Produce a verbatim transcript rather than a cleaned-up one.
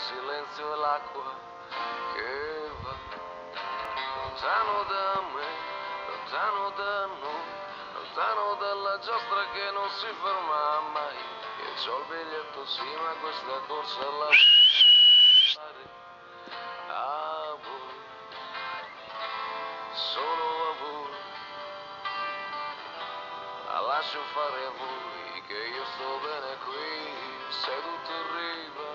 silenzio e l'acqua che va lontano da me, lontano da noi, lontano dalla giostra che non si ferma mai. Io c'ho il biglietto sì, ma questa corsa la fare a voi, solo a voi, la lascio fare a voi che io sto bene qui, seduto in riva